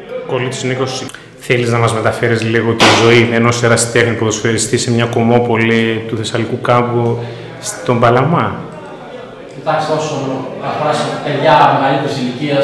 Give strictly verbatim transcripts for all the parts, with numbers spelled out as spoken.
Κολλήτης Νίκος, θέλεις να μας μεταφέρεις λίγο τη ζωή ενός ερασιτέχνη ποδοσφαιριστή σε μια κομμόπολη του Θεσσαλικού κάμπου στον Παλαμά? Κοιτάξτε, όσο αφορά παιδιά μεγαλύτερης ηλικίας,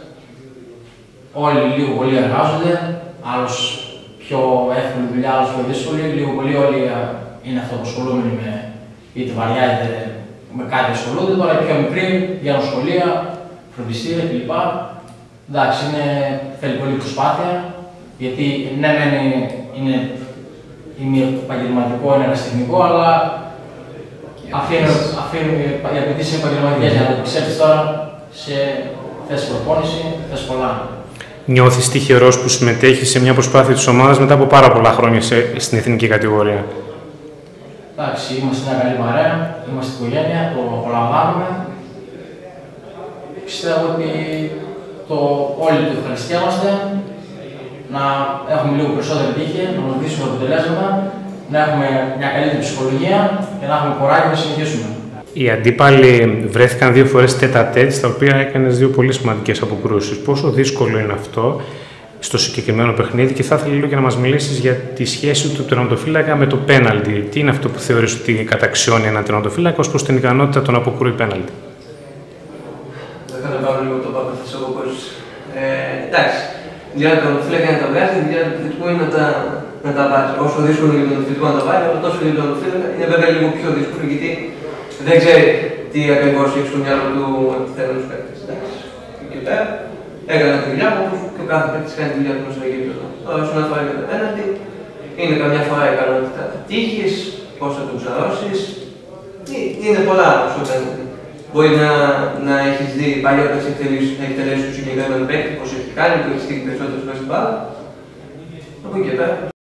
όλοι λίγο πολύ εργάζονται, άλλος πιο εύκολη δουλειά, άλλος πιο δύσκολη, λίγο πολύ όλοι είναι αυτοαπασχολούμενοι με είτε βαριά είτε με κάτι ασχολούνται. Τώρα οι πιο μικροί για νοσοκομεία, φροντιστήρια κλπ. Εντάξει, είναι, θέλει πολύ προσπάθεια, γιατί ναι, είναι, είναι, είναι επαγγελματικό, είναι ερασιτεχνικό, αλλά αφήνει, αφήνει, οι απαιτήσεις είναι επαγγελματικές για να το επεξέλθεις τώρα σε θέση προπόνηση, θες πολλά. Νιώθεις τυχερός που συμμετέχεις σε μια προσπάθεια της ομάδας μετά από πάρα πολλά χρόνια σε, στην εθνική κατηγορία? Εντάξει, είμαστε μια καλή παρέα, είμαστε οικογένεια, το απολαμβάνουμε. Πιστεύω ότι το, όλοι το ευχαριστιόμαστε, να έχουμε λίγο περισσότερη τύχη, να μας δείξουμε αποτελέσματα, να έχουμε μια καλύτερη ψυχολογία και να έχουμε κοράγιο να συνεχίσουμε. Οι αντίπαλοι βρέθηκαν δύο φορές τέτα-τέτ, στα οποία έκανες δύο πολύ σημαντικές αποκρούσεις. Πόσο δύσκολο είναι αυτό στο συγκεκριμένο παιχνίδι, και θα ήθελα λίγο και να μας μιλήσεις για τη σχέση του τερματοφύλακα με το πέναλτι. Τι είναι αυτό που θεωρείς ότι καταξιώνει έναν τερματοφύλακα ως προς την ικανότητα των αποκρούει πέναλτι? Δεν θα πάρω λίγο το παπαθές εγώ πως... Ε, εντάξει, η δουλειά του τερματοφύλακα είναι να τα βγάζει, η δουλειά του επιθετικού είναι να τα, να τα βάζει. Όσο δύσκολο είναι για τον επιθετικό να τα βάλει, αλλά τόσο για τον τερματοφύλακα είναι βέβαια λίγο πιο δύσκολο, γιατί δεν ξέρει τι ακριβώς έχει στο μυαλό του επιθετικού παίκτη. Και πέρα έκανα τη δουλειά μου, όπως και ο κάθε παίκτης κάνει τη δουλειά του στο γήπεδο. Τώρα, όσον αφορά για το πέναλτι, είναι καμιά φορά η ικανότητα τύχης, πώς θα το ξαρώσεις. Είναι πολλά στο πέναλτι. Μπορεί να, να έχεις δει παλιότερα να εκτελέσει του συγκεκριμένου παίκτη, πώς έχει κάνει, που έχει στείλει περισσότερες φορές την μπάλα. Από εκεί και πέρα.